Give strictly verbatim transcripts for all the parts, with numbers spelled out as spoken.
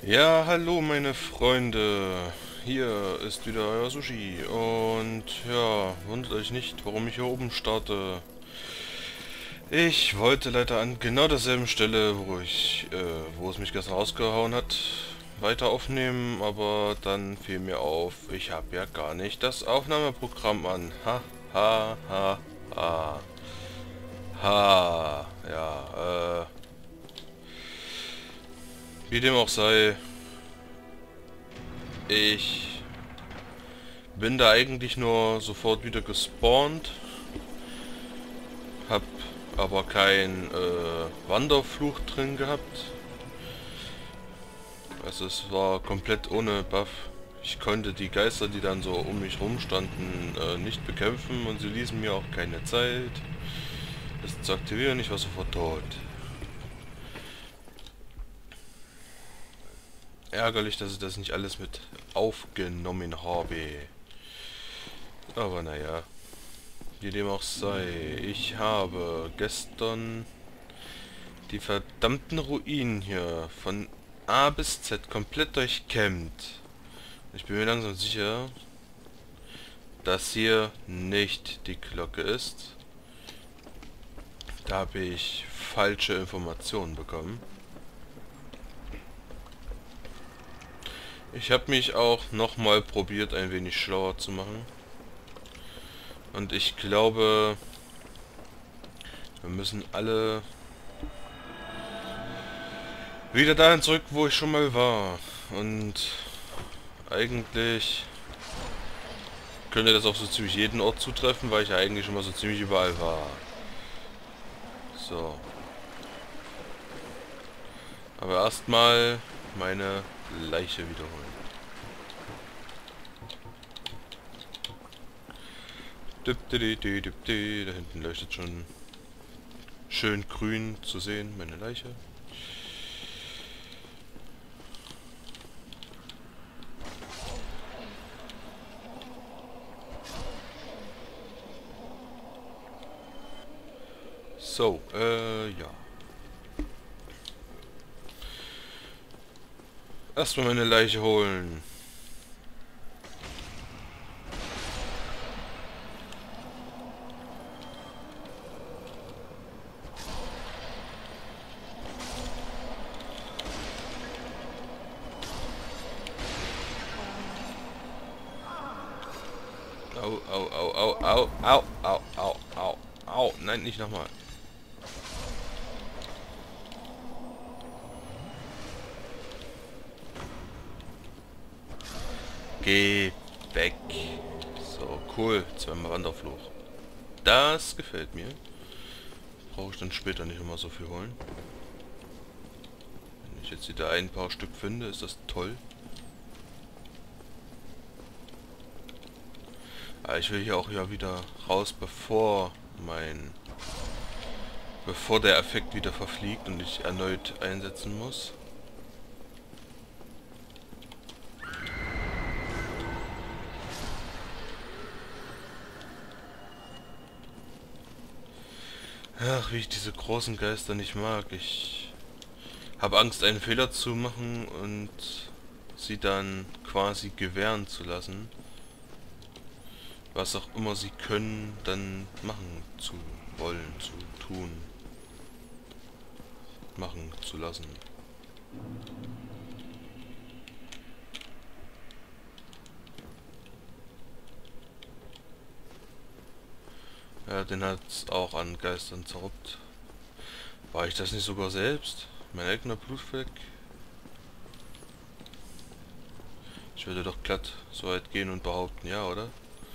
Ja, hallo meine Freunde. Hier ist wieder euer Sushi. Und ja, wundert euch nicht, warum ich hier oben starte. Ich wollte leider an genau derselben Stelle, wo ich, äh, wo es mich gestern rausgehauen hat, weiter aufnehmen, aber dann fiel mir auf, ich habe ja gar nicht das Aufnahmeprogramm an. Ha, ha, ha, ha. Ha, ja, äh, wie dem auch sei, ich bin da eigentlich nur sofort wieder gespawnt, hab aber kein äh, Wanderfluch drin gehabt. Also es war komplett ohne Buff. Ich konnte die Geister, die dann so um mich rum standen, äh, nicht bekämpfen und sie ließen mir auch keine Zeit, das zu aktivieren. Ich war sofort tot. Ärgerlich, dass ich das nicht alles mit aufgenommen habe. Aber naja. Wie dem auch sei, ich habe gestern die verdammten Ruinen hier von A bis Z komplett durchkämmt. Ich bin mir langsam sicher, dass hier nicht die Glocke ist. Da habe ich falsche Informationen bekommen. Ich habe mich auch nochmal probiert, ein wenig schlauer zu machen. Und ich glaube, wir müssen alle wieder dahin zurück, wo ich schon mal war. Und eigentlich könnte das auf so ziemlich jeden Ort zutreffen, weil ich ja eigentlich schon mal so ziemlich überall war. So. Aber erstmal meine Leiche wiederholen. Da hinten leuchtet schon schön grün zu sehen, meine Leiche. So, äh, ja. Erstmal meine Leiche holen. Au, au, au, au, au, au, au, au, au, au. Nein, nicht nochmal. Geh weg. So, cool. Zweimal Wanderfluch. Das gefällt mir. Brauche ich dann später nicht immer so viel holen. Wenn ich jetzt wieder ein paar Stück finde, ist das toll. Aber ich will hier auch ja wieder raus, bevor mein... bevor der Effekt wieder verfliegt und ich erneut einsetzen muss. Ach, wie ich diese großen Geister nicht mag. Ich habe Angst, einen Fehler zu machen und sie dann quasi gewähren zu lassen. Was auch immer sie können, dann machen zu wollen, zu tun, machen zu lassen. Ja, den hat's auch an Geistern zerruppt. War ich das nicht sogar selbst? Mein eigener Blutfleck? Ich würde doch glatt so weit gehen und behaupten, ja, oder?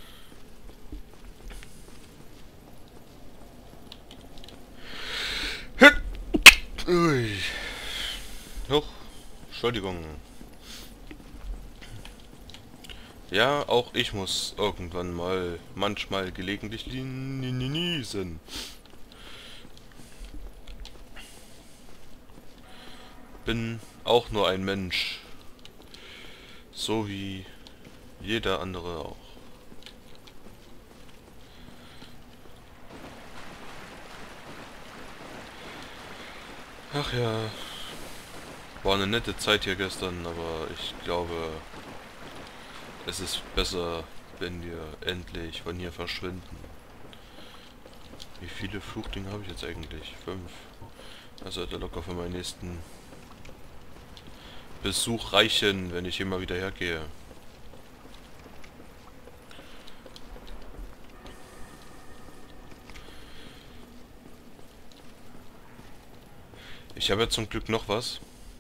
Ui. Huch. Entschuldigung. Ja, auch ich muss irgendwann mal, manchmal gelegentlich niesen. Bin auch nur ein Mensch. So wie jeder andere auch. Ach ja. War eine nette Zeit hier gestern, aber ich glaube, es ist besser, wenn wir endlich von hier verschwinden. Wie viele Fluchdinger habe ich jetzt eigentlich? Fünf. Das sollte locker für meinen nächsten Besuch reichen, wenn ich hier mal wieder hergehe. Ich habe ja zum Glück noch was.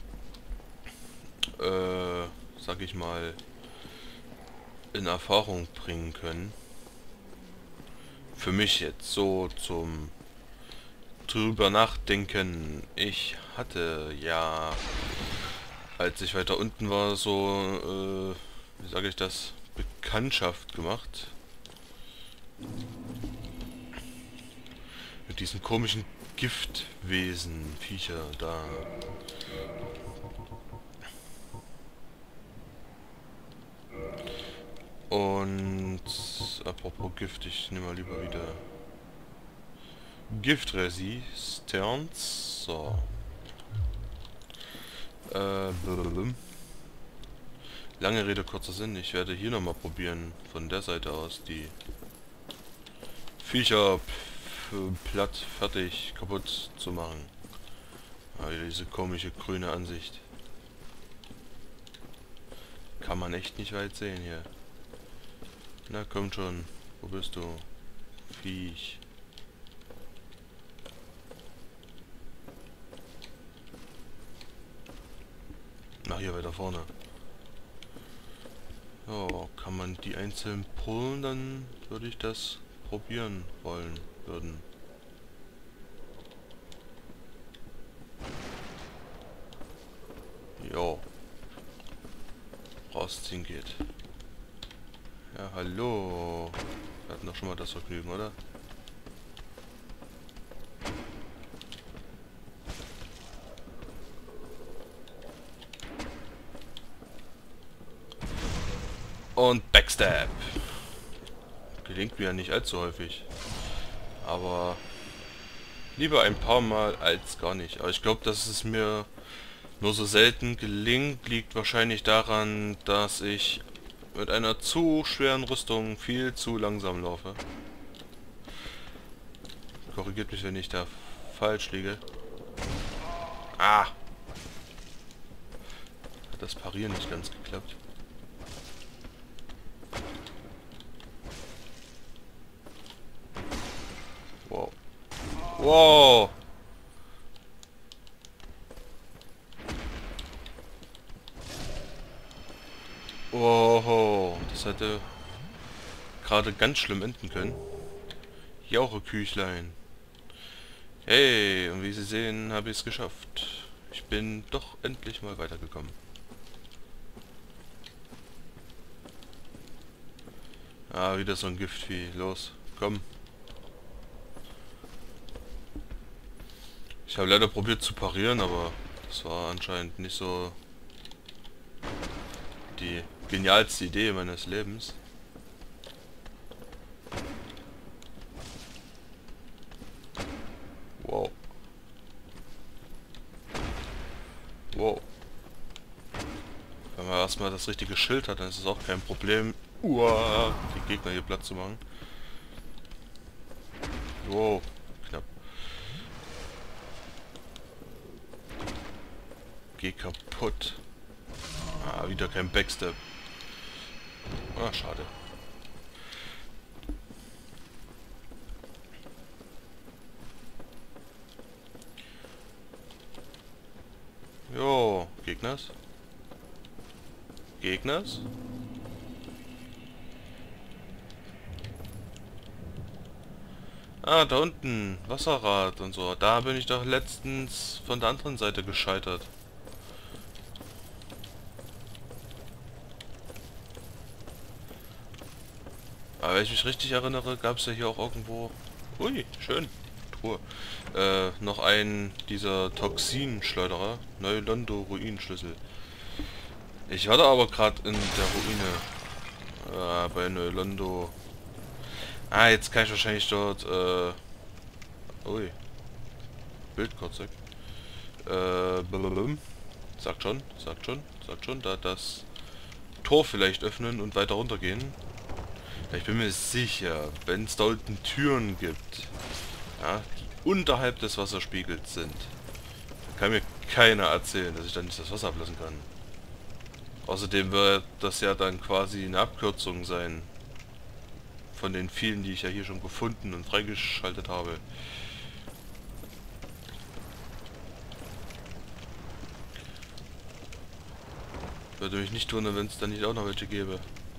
Äh, sag ich mal, in Erfahrung bringen können. Für mich jetzt so zum drüber nachdenken. Ich hatte ja, als ich weiter unten war, so, äh, wie sage ich das, Bekanntschaft gemacht. Mit diesen komischen Giftwesen, Viecher da. Und apropos Gift, ich nehme mal lieber wieder Giftresistenz. So. Äh, blablabla. Lange Rede, kurzer Sinn. Ich werde hier nochmal probieren, von der Seite aus die Viecher platt, fertig, kaputt zu machen. Ah, wieder diese komische grüne Ansicht. Kann man echt nicht weit sehen hier. Na komm schon, wo bist du? Viech. Na, hier weiter vorne. Ja, kann man die einzeln pullen, dann würde ich das probieren wollen würden. Jo. Rausziehen geht. Ja, hallo. Wir hatten doch schon mal das Vergnügen, oder? Und Backstab. Gelingt mir ja nicht allzu häufig. Aber lieber ein paar Mal als gar nicht. Aber ich glaube, dass es mir nur so selten gelingt, liegt wahrscheinlich daran, dass ich mit einer zu schweren Rüstung viel zu langsam laufe. Korrigiert mich, wenn ich da falsch liege. Ah! Hat das Parieren nicht ganz geklappt. Wow. Wow! Wow, das hätte gerade ganz schlimm enden können. Jaucheküchlein. Hey, und wie Sie sehen, habe ich es geschafft. Ich bin doch endlich mal weitergekommen. Ah, wieder so ein Giftvieh. Los, komm. Ich habe leider probiert zu parieren, aber das war anscheinend nicht so die genialste Idee meines Lebens. Wow. Wow. Wenn man erstmal das richtige Schild hat, dann ist es auch kein Problem, Uah, die Gegner hier platt zu machen. Wow, knapp. Geh kaputt. Ah, wieder kein Backstep. Ah, schade. Jo, Gegners? Gegners? Ah, da unten. Wasserrad und so. Da bin ich doch letztens von der anderen Seite gescheitert. Aber wenn ich mich richtig erinnere, gab es ja hier auch irgendwo... Ui, schön. Truhe. Äh, noch einen dieser Toxinschleuderer. Neulondo Ruinenschlüssel. Ich war da aber gerade in der Ruine. Äh, bei Neulondo. Ah, jetzt kann ich wahrscheinlich dort... Äh, ui. Bild kurz weg. Äh, blablabla. Sagt schon, sagt schon, sagt schon, da das Tor vielleicht öffnen und weiter runtergehen. Ja, ich bin mir sicher, wenn es da unten Türen gibt, ja, die unterhalb des Wasserspiegels sind, kann mir keiner erzählen, dass ich dann nicht das Wasser ablassen kann. Außerdem wird das ja dann quasi eine Abkürzung sein von den vielen, die ich ja hier schon gefunden und freigeschaltet habe. Würde mich nicht wundern, wenn es da nicht auch noch welche gäbe.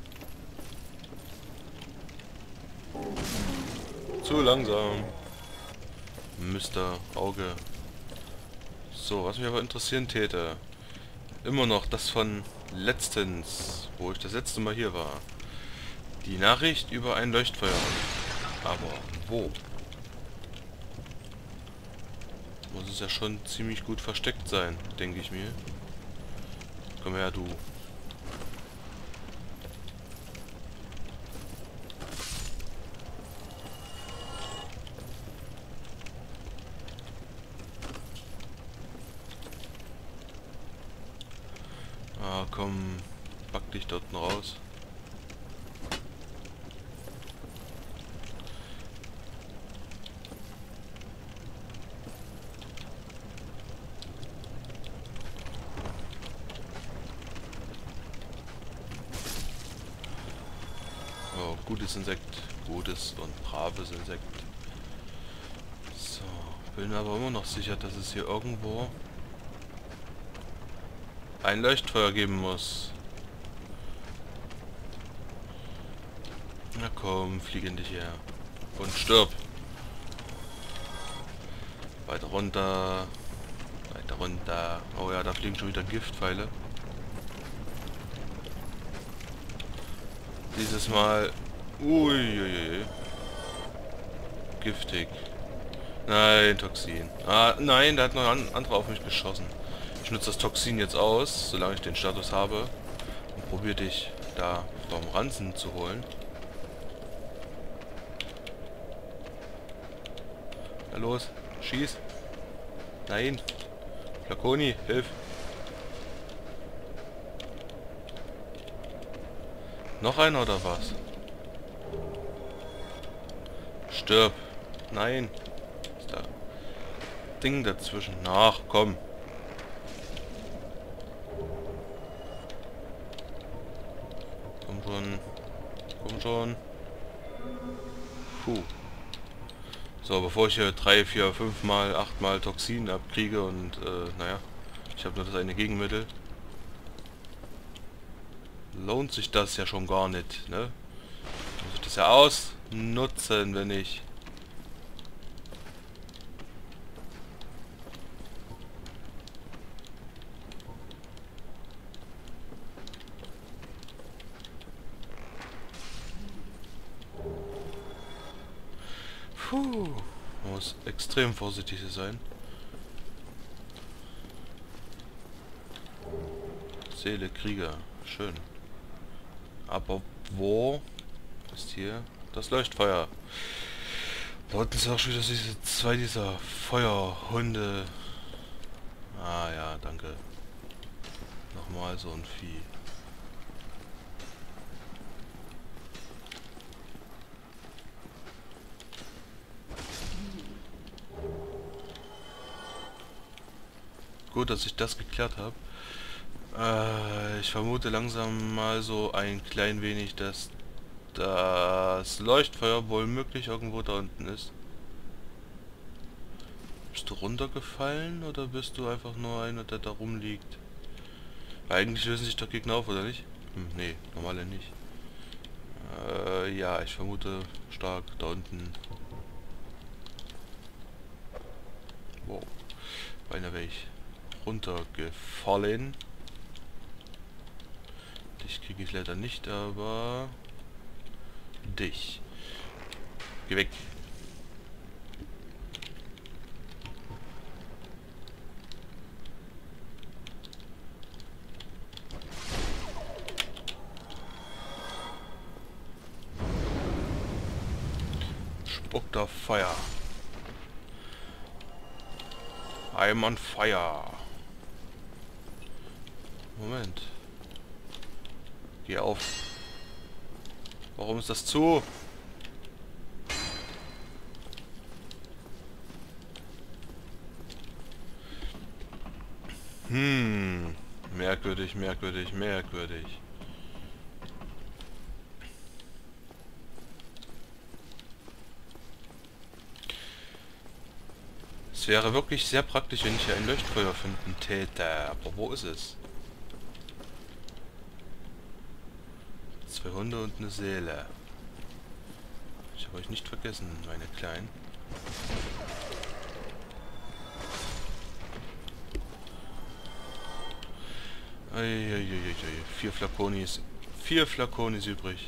Zu langsam. Mister Auge. So, was mich aber interessieren täte. Immer noch das von letztens, wo ich das letzte Mal hier war. Die Nachricht über ein Leuchtfeuer. Aber wo? Muss es ja schon ziemlich gut versteckt sein, denke ich mir. Komm her, du. Ah, komm. Pack dich dort raus. Oh, gutes Insekt. Gutes und braves Insekt. So, bin mir aber immer noch sicher, dass es hier irgendwo ein Leuchtfeuer geben muss. Na komm, flieg in dich her. Und stirb. Weiter runter. Weiter runter. Oh ja, da fliegen schon wieder Giftpfeile. Dieses Mal... Uiuiui. Giftig. Nein, Toxin. Ah, nein, da hat noch ein anderer auf mich geschossen. Ich nutze das Toxin jetzt aus, solange ich den Status habe. Und probiere dich da vom Ranzen zu holen. Na los, schieß. Nein. Flaconi, hilf. Noch einer oder was? Stirb. Nein. Ist da Ding dazwischen. Ach, komm. Komm schon. Komm schon. Puh. So, bevor ich hier drei, vier, fünf mal, acht mal Toxin abkriege und, äh, naja, ich habe nur das eine Gegenmittel, lohnt sich das ja schon gar nicht, ne? Muss ich das ja ausnutzen, wenn ich... Puh, man muss extrem vorsichtig sein. Seele Krieger, schön. Aber wo ist hier das Leuchtfeuer? Da unten ist auch schon wieder diese zwei dieser Feuerhunde. Ah ja, danke. Nochmal so ein Vieh. Gut, dass ich das geklärt habe. Äh, ich vermute langsam mal so ein klein wenig, dass das Leuchtfeuer wohl möglich irgendwo da unten ist. Bist du runtergefallen oder bist du einfach nur einer, der da rumliegt? Weil eigentlich lösen sich doch Gegner auf, oder nicht? Hm, nee, normale nicht. Äh, ja, ich vermute stark da unten. Wow. Beinahe wäre ich runtergefallen. Dich kriege ich leider nicht, aber dich. Geh weg. Spuckt auf Feuer. I'm on fire. Moment. Geh auf. Warum ist das zu? Hm. Merkwürdig, merkwürdig, merkwürdig. Es wäre wirklich sehr praktisch, wenn ich hier ein Leuchtfeuer finden täte. Aber wo ist es? Zwei Hunde und eine Seele. Ich habe euch nicht vergessen, meine Kleinen. Eieieiei. Vier Flakonis. Vier Flakonis übrig.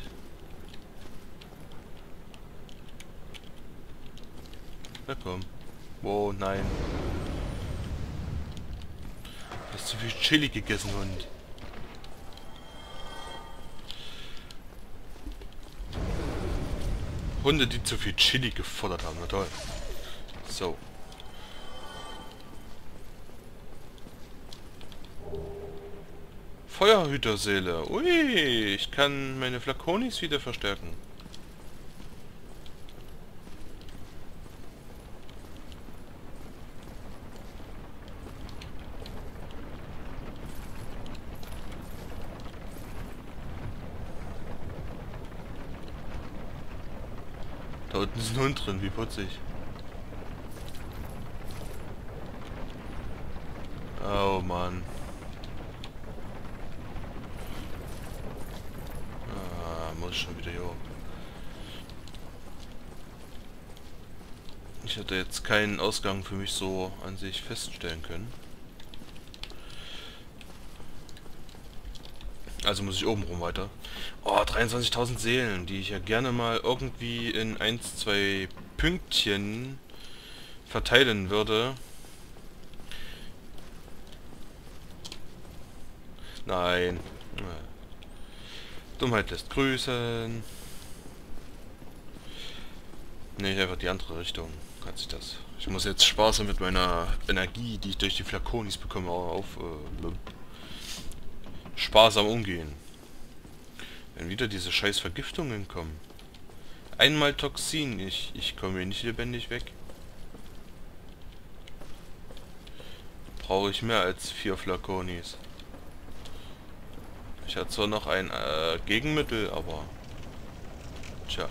Na komm. Oh nein. Du hast zu viel Chili gegessen, Hund. Hunde, die zu viel Chili gefordert haben. Na toll. So. Feuerhüterseele. Ui, ich kann meine Flakonis wieder verstärken. Da unten ist ein Hund drin, wie putzig. Oh Mann. Ah, muss ich schon wieder hier hoch. Ich hätte jetzt keinen Ausgang für mich so an sich feststellen können. Also muss ich oben rum weiter. Oh, dreiundzwanzigtausend Seelen, die ich ja gerne mal irgendwie in eins, zwei Pünktchen verteilen würde. Nein. Dummheit lässt grüßen. Ne, einfach die andere Richtung hat sich das. Ich muss jetzt sparsam mit meiner Energie, die ich durch die Flakonis bekomme, auf äh, sparsam umgehen. Wenn wieder diese scheiß Vergiftungen kommen. Einmal Toxin, ich, ich komme hier nicht lebendig weg. Brauche ich mehr als vier Flakonis. Ich hatte zwar noch ein äh, Gegenmittel, aber... Tja.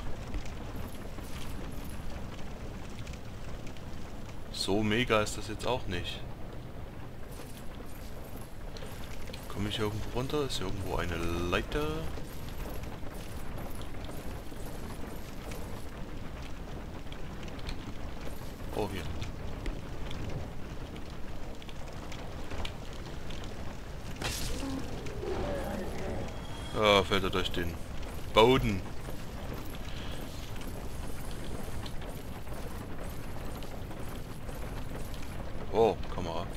So mega ist das jetzt auch nicht. Komme ich hier irgendwo runter? Ist hier irgendwo eine Leiter? Oh, hier. Ah, fällt er durch den Boden. Oh, Kamera.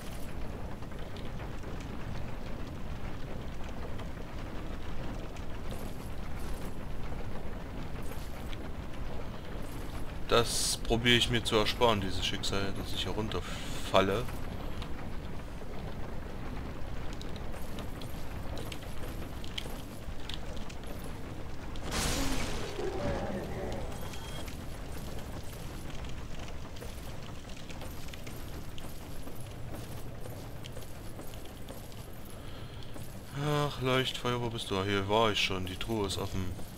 Das probiere ich mir zu ersparen, dieses Schicksal, dass ich hier runterfalle. Ach, Leuchtfeuer, wo bist du? Hier war ich schon, die Truhe ist offen.